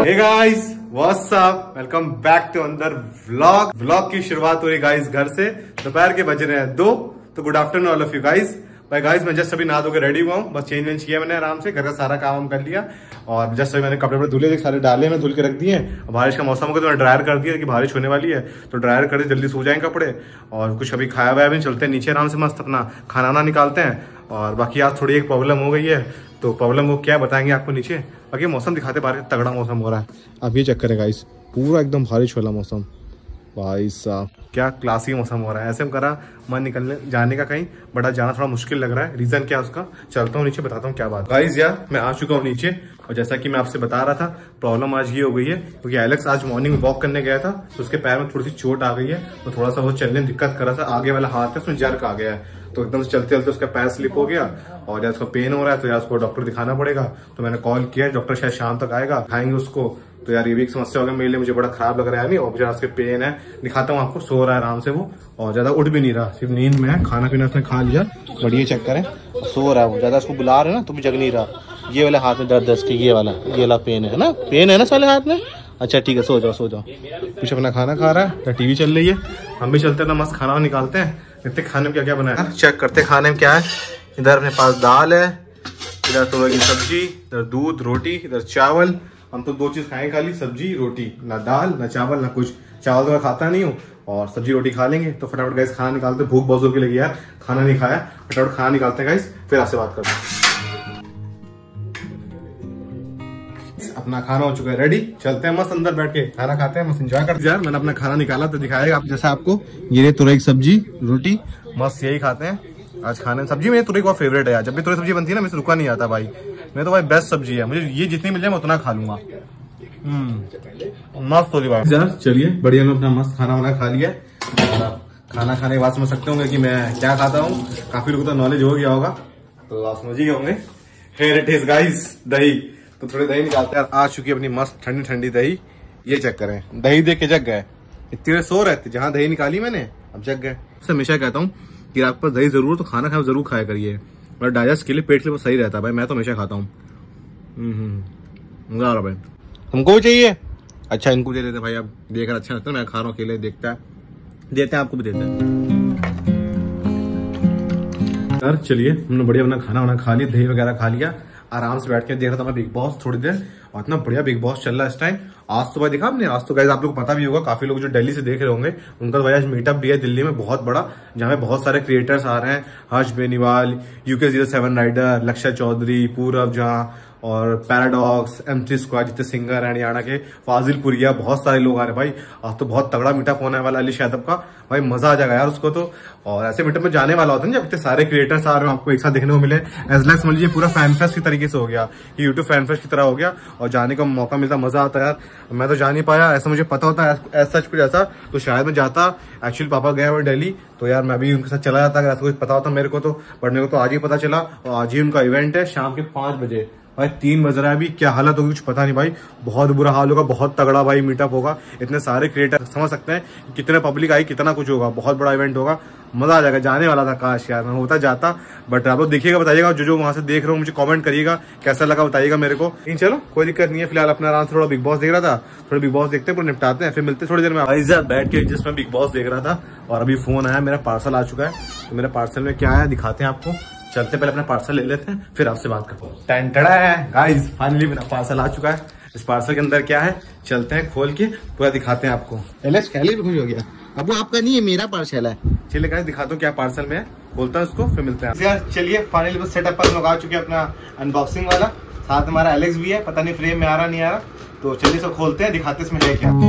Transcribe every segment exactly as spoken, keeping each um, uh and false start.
Hey guys what's up, welcome back to अंदर vlog. Vlog की शुरुआत हो रही गाइस घर से। दोपहर के बज रहे हैं दो, तो good afternoon all of you guys. भाई गाइस मैं जस्ट अभी नहा धो के रेडी हुआ हूँ, बस चेंज वेंज किया मैंने आराम से, घर का सारा काम कर लिया और जस्ट अभी मैंने कपड़े धुले सारे डाले में धुल के रख दिए। बारिश का मौसम होगा तो मैंने ड्रायर कर दिया कि बारिश होने वाली है, तो ड्रायर कर जल्दी सूख जाएंगे कपड़े। और कुछ अभी खाया हुआ भी, चलते हैं नीचे आराम से, मस्त अपना खाना वाना निकालते हैं। और बाकी आज थोड़ी एक प्रॉब्लम हो गई है, तो प्रॉब्लम वो क्या बताएंगे आपको नीचे। बाकी मौसम दिखाते, बारिश तगड़ा मौसम हो रहा है। अब ये चक्कर है गाइस, पूरा एकदम बारिश वाला मौसम। भाई साहब क्या क्लासी मौसम हो रहा है। ऐसे में करा मन निकलने जाने का कहीं, बड़ा जाना थोड़ा मुश्किल लग रहा है। रीजन क्या है उसका, चलता हूँ नीचे, बताता हूँ क्या बात। गाइस यार मैं आ चुका हूँ नीचे, और जैसा कि मैं आपसे बता रहा था, प्रॉब्लम आज ये हो गई है क्योंकि एलेक्स आज मॉर्निंग वॉक करने गया था, तो उसके पैर में थोड़ी सी चोट आ गई है, तो थोड़ा सा वो चलने में दिक्कत कर रहा था। आगे वाला हाथ है उसमें जर्क आ गया है, तो एकदम से चलते चलते उसका पैर स्लिप हो गया और यार उसको पेन हो रहा है, तो यार उसको डॉक्टर दिखाना पड़ेगा। तो मैंने कॉल किया, डॉक्टर शायद शाम तक आएगा, दिखाएंगे उसको। तो यार ये भी एक समस्या हो गया मेरे लिए, मुझे बड़ा खराब लग रहा है। नहीं और मुझे उसके पेन है, दिखाता हूँ आपको। सो रहा है आराम से वो, और ज्यादा उठ भी नहीं रहा, सिर्फ नींद में है। खाना पीना उसने खा लिया, बढ़िया चक्कर है, सो रहा है वो। ज्यादा उसको बुला रहे ना तो भी जग नहीं रहा। ये वाले हाथ में दर्द है इसके, ये वाला ये वाला पेन है ना, पेन है ना साले हाथ में। अच्छा ठीक है, सो जाओ सो जाओ। कुछ अपना खाना खा रहा है, टीवी चल रही है। हम भी चलते हैं ना, मस्त खाना निकालते हैं, देखते खाने में क्या क्या बनाया है, चेक करते खाने में क्या है। इधर अपने पास दाल है, इधर तुरई की सब्जी, इधर दूध रोटी, इधर चावल। हम तो दो चीज खाएं खाली, सब्जी रोटी, ना दाल ना चावल ना कुछ। चावल तो मैं खाता नहीं हूँ, और सब्जी रोटी खा लेंगे। तो फटाफट गाइस खाना निकालते, भूख बहुत जोर की लगी यार, खाना नहीं खाया। फटाफट खाना निकालते हैं गाइस, फिर आपसे बात करते हैं। अपना खाना हो चुका है रेडी, चलते हैं मस्त अंदर बैठ के खाना खाते हैं, मस्त एंजॉय करते हैं। यार मैंने अपना खाना निकाला तो दिखाएगा आप, जैसा आपको ये तुरई की सब्जी रोटी, मस्त यही खाते हैं आज खाने में। सब्जी मेरी तुरई बहुत फेवरेट है यार, जब भी तुरई सब्जी बनती है ना, मुझे रुका नहीं आता भाई। मैं तो भाई बेस्ट सब्जी है, मुझे ये जितनी मिल जाए मैं उतना खा लूंगा। मस्त होगी भाई यार। चलिए बढ़िया, मैं अपना मस्त खाना वाना खा लिया। खाना खाने के बाद समझ सकते होंगे कि मैं क्या खाता हूँ। काफी लोगों को तो नॉलेज हो गया होगा, तो आप समझ ही गए होंगे। हियर इट इज गाइस, दही। तो थोड़ी दही निकालते हैं। आ चुकी है अपनी मस्त ठंडी ठंडी दही। ये चेक करें, दही देख के जग गए। इतनी देर सो रहे थे, जहां दही निकाली मैंने अब जग गए। हमेशा कहता हूँ कि आपके पास दही जरूर, तो खाना खाए जरूर खाया करिए, मतलब डाइजेस्ट के लिए, पेट के लिए सही रहता है भाई। मैं तो हमेशा खाता हूँ। मजा आ रहा भाई। हमको भी चाहिए। अच्छा इनको दे देते भाई, अब देख रहा अच्छा लगता है, मैं खा रहा हूँ अकेले, देखता है देते हैं, आपको भी देते हैं यार। चलिए हमने बढ़िया अपना खाना वाना खा लिया, दही वगैरह खा लिया, आराम से बैठ के देख रहा था मैं बिग बॉस थोड़ी देर, और इतना बढ़िया बिग बॉस चल रहा है इस टाइम। आज तो भाई देखा आपने, आज तो गाइस आप लोग को पता भी होगा, काफी लोग जो दिल्ली से देख रहे होंगे, उनका भाई आज मीटअप भी है दिल्ली में बहुत बड़ा, जहाँ पे बहुत सारे क्रिएटर्स आ रहे हैं। Harsh Beniwal, UK zero seven rider, Lakshay Chaudhary, Purab Jha, और पैराडॉक्स, एमसी स्क्वाड, जितने सिंगर है हरियाणा के, फाजिल पुरिया, बहुत सारे लोग आ रहे हैं भाई। आज तो बहुत तगड़ा मीटअप होने वाला अली यादव का, भाई मजा आ जाएगा यार उसको तो। और ऐसे मीटअप में जाने वाला होता है जब इतने सारे क्रिएटर्स आ रहे हो, आपको एक साथ देखने को मिले। एज लाइक समझ लीजिए पूरा फैन फेस्ट की तरीके से हो गया, यूट्यूब फैन फेस्ट की तरह हो गया, और जाने का मौका मिलता, मजा आता है यार। मैं तो जा नहीं पाया, ऐसा मुझे पता होता है ऐसा कुछ ऐसा तो शायद मैं जाता। एक्चुअली पापा गए हुए दिल्ली, तो यार मैं भी उनके साथ चला जाता अगर ऐसा कुछ पता होता मेरे को तो। बट मेरे को तो आज ही पता चला, और आज ही उनका इवेंट है शाम के पांच बजे। भाई तीन बज रहा है अभी, क्या हालत होगी कुछ पता नहीं भाई, बहुत बुरा हाल होगा, बहुत तगड़ा भाई मीटअप होगा। इतने सारे क्रिएटर, समझ सकते हैं कितने पब्लिक आई, कितना कुछ होगा, बहुत बड़ा इवेंट होगा, मजा आ जाएगा। जाने वाला था, काश यार मैं होता जाता, बट आप लोग देखिएगा, बताइएगा जो जो वहां से देख रहे हो, मुझे कमेंट करिएगा कैसा लगा, बताइएगा मेरे को। नहीं चलो कोई दिक्कत नहीं है, फिलहाल अपना आराम से थोड़ा बिग बॉस देख रहा था, थोड़ा बिग बॉस देखते हैं, पूरा निपटाते हैं, फिर मिलते थोड़ी देर में। बैठ के जिसमें बिग बॉस देख रहा था, और अभी फोन आया, मेरा पार्सल आ चुका है। तो मेरे पार्सल में क्या आया दिखाते हैं आपको, चलते पहले अपना पार्सल ले लेते हैं, फिर आपसे बात करते हैं। टेंटड़ा है गाइस, फाइनली मेरा पार्सल आ चुका है। इस पार्सल के अंदर क्या है, चलते हैं खोल के पूरा दिखाते हैं आपको। एलेक्स ख्याली भी खुश हो गया, अब वो आपका नहीं है, मेरा पार्सल है। चलिए गाइस दिखाता हूँ क्या पार्सल में है, बोलता हूँ उसको, फिर मिलते हैं यार। चलिए फाइनली बस सेटअप पर लोग आ चुके हैं, अपना अनबॉक्सिंग वाला। साथ हमारा एलेक्स भी है, पता नहीं फ्रेम में आ रहा नहीं आ रहा, तो चलिए सब खोलते हैं, दिखाते इसमें है क्या।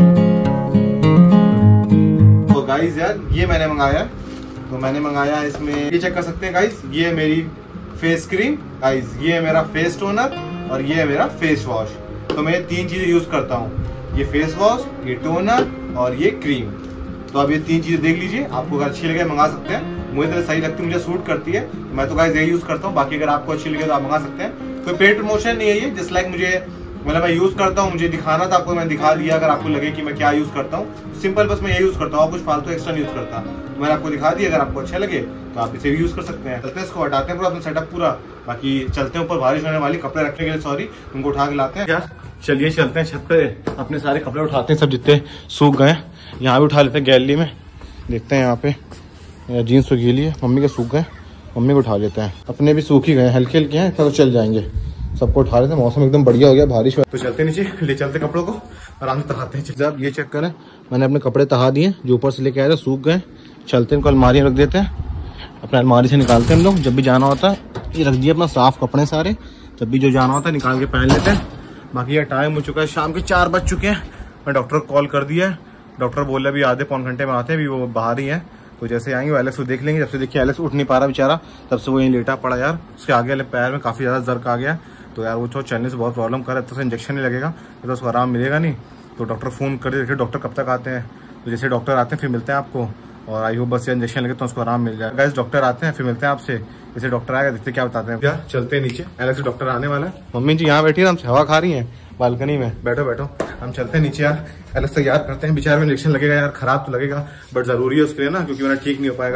तो गाइस यार ये मैंने मंगाया, तो मैंने मंगाया इसमें, ये चेक कर सकते हैं गाइस, ये है मेरी फेस क्रीम गाइस, ये है मेरा फेस टोनर, और ये है मेरा फेस वॉश। तो मैं तीन चीजें यूज करता हूँ, ये फेस वॉश, ये टोनर और ये क्रीम। तो अब ये तीन चीजें देख लीजिए, आपको अगर अच्छी लगे मंगा सकते हैं। मुझे तो सही लगती है, मुझे सूट करती है, तो मैं तो गाइस यही यूज करता हूँ। बाकी अगर आपको अच्छी लगे तो आप मंगा सकते हैं। कोई पेड प्रमोशन नहीं है ये, जस्ट लाइक मुझे, मतलब मैं यूज करता हूँ, मुझे दिखाना था आपको, मैं दिखा दिया। अगर आपको लगे कि मैं क्या यूज करता हूँ, सिंपल बस मैं ये यूज करता हूँ, कुछ फालतू एक्स्ट्रा यूज करता, तो मैंने आपको दिखा दिया। अगर आपको अच्छा लगे तो आप इसे भी यूज कर सकते हैं। चलते हैं, इसको हटाते हैं पूरा अपना सेटअप पूरा, बाकी चलते हैं ऊपर, बारिश होने वाली, कपड़े रखने के लिए सॉरी, उनको उठा के लाते हैं यार। चलिए चलते हैं छत पे, अपने सारे कपड़े उठाते हैं, सब जितने सूख गए यहाँ भी उठा लेते हैं गैलरी में। देखते हैं यहाँ पे जीन्स तो गीली है, मम्मी के सूख गए, मम्मी को उठा लेते हैं। अपने भी सूख ही गए, हल्के हल्के हैं, इतना तो चल जाएंगे। सबको उठा लेते हैं, मौसम एकदम बढ़िया हो गया, बारिश हो। तो चलते नीचे, ले चलते कपड़ों को, आराम से तहाते हैं। जब ये चेक करें, मैंने अपने कपड़े तहा दिए जो ऊपर से लेके आए थे, सूख गए। चलते हैं, इनको अलमारी में रख देते हैं, अपने अलमारी से निकालते हैं हम लोग। जब भी जाना होता है ये रख दिया अपना साफ कपड़े सारे, जब भी जो जाना होता है निकाल के पहन लेते हैं। बाकी ये टाइम हो चुका है, शाम के चार बज चुके हैं। मैं डॉक्टर को कॉल कर दिया है, डॉक्टर बोला अभी आधे पौन घंटे में आते हैं, अभी वो बाहर ही है। तो जैसे आएंगे एलेक्स को देख लेंगे। जब से देखिए एलेक्स उठ नहीं पा रहा बेचारा, तब से वो यहीं लेटा पड़ा यार। उसके आगे वाले पैर में काफी ज्यादा दर्द आ गया, तो यार वो तो चलने से बहुत प्रॉब्लम कर रहा है। तो इंजेक्शन नहीं लगेगा तो उसको आराम मिलेगा नहीं। तो डॉक्टर फोन कर देखिए डॉक्टर कब तक आते हैं। तो जैसे डॉक्टर आते हैं फिर मिलते हैं आपको, और आई होप बस ये इंजेक्शन लगे तो उसको आराम मिल जाएगा। गाइस डॉक्टर आते हैं फिर मिलते हैं आपसे। जैसे डॉक्टर आएगा देखते क्या बताते हैं। क्या चलते हैं नीचे, एलेक्स डॉक्टर आने वाला है। मम्मी जी यहाँ बैठी है, हमसे हवा खा रही है बालकनी में। बैठो बैठो, हम चलते हैं नीचे यार, एलेक्स तैयार करते हैं। बेचारे में इंजेक्शन लगेगा यार, खराब तो लगेगा बट जरूरी है उसके लिए ना, क्योंकि वरना ठीक नहीं हो पाएगा।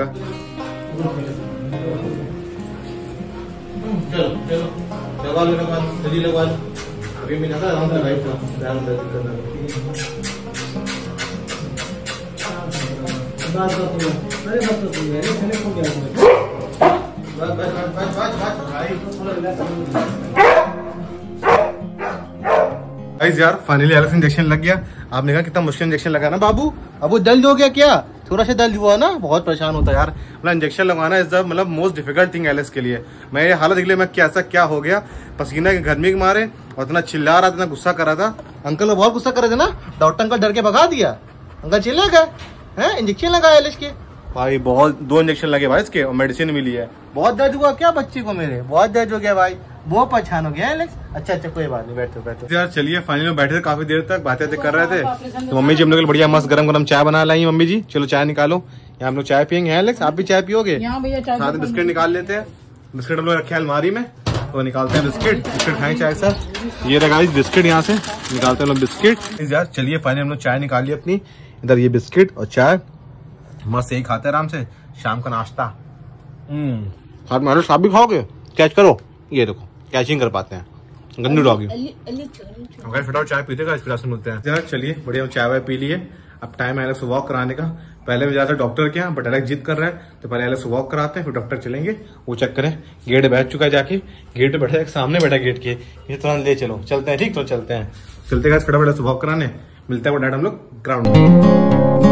चलो चलो लगवा लो लगवा लो जल्दी लगवा लो, अभी मिला था आराम से भाई ध्यान दर्द करना। बात बात तो अरे बात तो तुम यार चले को गया बस बस बस बस बस भाई तो थोड़ा रिलैक्स। गाइस यार फाइनली एलेक्स इंजेक्शन लग गया। आपने कहा कितना मुश्किल इंजेक्शन लगा ना बाबू। अब दर्द हो गया क्या? थोड़ा सा दर्द हुआ ना, बहुत परेशान होता है यार। मतलब इंजेक्शन लगवाना इज द मतलब मोस्ट डिफिकल्ट थिंग एलेक्स के लिए। मैं ये हालत देख लिया, मैं कैसा क्या हो गया, पसीना की गर्मी के मारे, और इतना चिल्ला रहा था, इतना गुस्सा कर रहा था। अंकल को बहुत गुस्सा कर रहे थे ना, डॉक्टर अंकल डर के भगा दिया। अंकल चिल्ला गए हैं, इंजेक्शन लगाया एलेक्स के भाई, बहुत दो इंजेक्शन लगे भाई इसके, और मेडिसिन मिली है। बहुत दर्द हुआ क्या बच्चे को मेरे? बहुत दर्द हो गया भाई, बहुत परेशान हो गया एलेक्स। अच्छा अच्छा कोई बात नहीं, बैठो बैठो यार। चलिए फाइनली बैठे थे काफी देर तक, बातें कर रहे थे। तो मम्मी जी हम लोग बढ़िया मस्त गरम गरम चाय बना लाई मम्मी जी। चलो चाय निकालो, यहाँ हम लोग चाय पियेंगे। एलेक्स आप भी चाय पियोगे? साथ में बिस्किट निकाल लेते हैं, बिस्किट हम लोग रखे अलमारी में, तो निकालते हैं बिस्किट। बिस्किट खाएं चाय सर, ये रहा बिस्किट, यहाँ से निकालते हैं लोग बिस्किट यार। चलिए फाइनली हम लोग चाय निकाली अपनी, इधर ये बिस्किट और चाय मस्त यही खाते हैं आराम से, शाम का नाश्ता। हम्म साथ में आप भी खाओगे? कैच करो, ये देखो कैचिंग कर पाते हैं, गंदू डॉगी। फटाफट चाय पीते फिर आपसे मिलते हैं यार। चलिए बढ़िया चाय वाय पी लिए, अब टाइम है एलेक्स को वॉक कराने का। पहले मैं जाता डॉक्टर के यहाँ, बट एलेक्स जिद कर रहा है, तो पहले एलेक्स को वॉक कराते हैं फिर डॉक्टर चलेंगे। वो चेक करें, गेट बैठ चुका है, जाके गेट पे बैठा है, सामने बैठा गेट के, ये तुरंत ले चलो, चलते हैं। ठीक तो चलते हैं, चलते हैं फटाफट वॉक कराने। मिलते हैं हम लोग ग्राउंड में।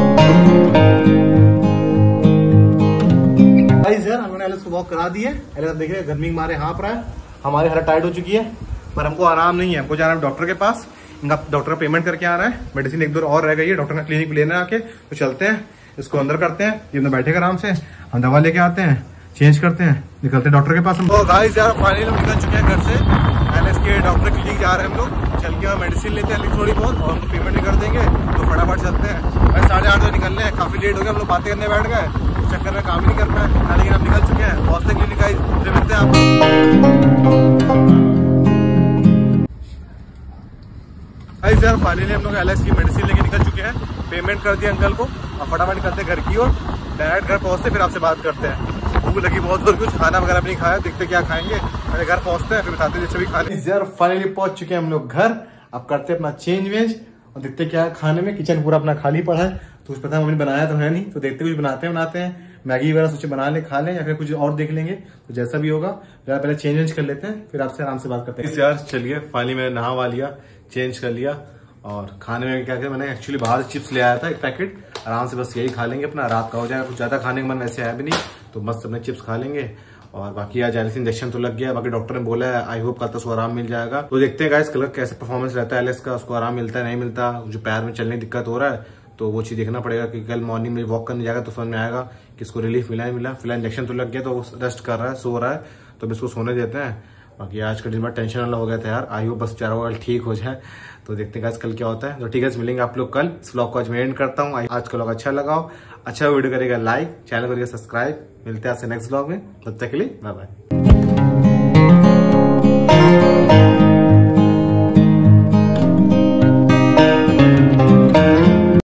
यार हमने एलेक्स को वॉक करा दी है। एलेक्स देख रहे हैं गर्मी के मारे हाँफ रहा है, हमारी हालत टाइट हो चुकी है, पर हमको आराम नहीं है। हमको जाना है डॉक्टर के पास, इनका डॉक्टर का पेमेंट करके आ रहा है, मेडिसिन एक दो और रह गई है, डॉक्टर का क्लिनिक लेने आके। तो चलते हैं, इसको अंदर करते हैं, ये अंदर बैठेगा आराम से, हम दवा लेके आते हैं, चेंज करते हैं, निकलते हैं डॉक्टर के पास। हम तो गाइस यार फाइनली हम निकल चुके हैं घर से, एलेक्स के डॉक्टर क्लिनिक जा रहे हैं हम लोग। चल के मेडिसिन लेते हैं थोड़ी बहुत, और हमको पेमेंट भी कर देंगे। तो फटाफट चलते हैं भाई, साढ़े आठ बजे निकलने हैं, काफी लेट हो गया, हम लोग बातें करने बैठ गए, चक्कर में काम ही नहीं कर पाए, लेकिन हम निकल चुके हैं। पहुंचते क्लिनिक गाइस, फिर मिलते हैं आपको। गाइस यार फाइनली हम लोग एलेक्स की मेडिसिन लेके निकल चुके हैं, पेमेंट कर दिया अंकल को, और फटाफट निकलते हैं घर की ओर। डायरेक्ट घर पहुंचते फिर आपसे बात करते हैं। भूख लगी बहुत, और कुछ खाना वगैरह भी नहीं खाया, देखते क्या खाएंगे। पहले घर पहुंचते हैं फिर बताते हैं जैसे भी खाने। यार फाइनली पहुंच चुके हैं हम लोग घर, अब करते हैं अपना चेंज वेंज, और देखते क्या खाने में। किचन पूरा अपना खाली पड़ा है, तो कुछ पता है मम्मी बनाया तो है नहीं, तो देखते कुछ बनाते हैं बनाते हैं मैगी वगैरह सोचे बना ले, खा लें, या फिर कुछ और देख लेंगे। तो जैसा भी होगा यार पहले चेंज वेंज कर लेते हैं, फिर आपसे आराम से बात करते हैं। यार चलिए फाइनली मैंने नहा वा लिया, चेंज कर लिया, और खाने में क्या किया मैंने, एक्चुअली बाहर से चिप्स ले आया था एक पैकेट, आराम से बस यही खा लेंगे, अपना रात का हो जाएगा। कुछ ज्यादा खाने का मन वैसे है भी नहीं, तो मस्त अपने चिप्स खा लेंगे। और बाकी आज एलेक्स इंजेक्शन तो लग गया, बाकी डॉक्टर ने बोला है आई होप कल तक उसको आराम मिल जाएगा। तो देखते हैं गाइस कल कैसे परफॉर्मेंस रहता है एलेक्स का, उसको आराम मिलता है नहीं मिलता। जो पैर में चलने की दिक्कत हो रहा है, तो वो चीज देखना पड़ेगा कि कल मॉर्निंग में वॉक करने जाएगा तो समझ में आएगा कि इसको रिलीफ मिला है मिला। फिलहाल इंजेक्शन तो लग गया, तो वो रेस्ट कर रहा है, सो रहा है, तो इसको सोने देते हैं। बाकी आज का दिन बड़ा टेंशन वाला हो गया था यार, आई होप बस चारों वाल ठीक हो जाए। तो देखते हैं कल क्या होता है। तो ठीक है, मिलेंगे आप लोग कल। इस व्लॉग को आज मैं एंड करता हूँ। आज का व्लॉग अच्छा लगाओ, अच्छा वीडियो करेगा लाइक, चैनल करिएगा सब्सक्राइब। मिलते हैं आपसे नेक्स्ट व्लॉग में, तब तक के लिए बाय बाय।